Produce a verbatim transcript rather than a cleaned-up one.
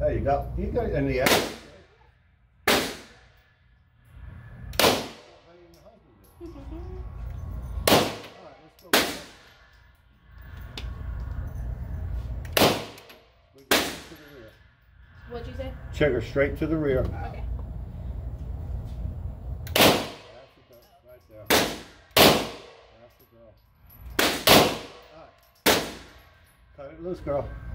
There you go. You got it in the end. What'd you say? Check her straight to the rear. Okay. That's the girl. Right there. That's the girl. All right. Cut it loose, girl.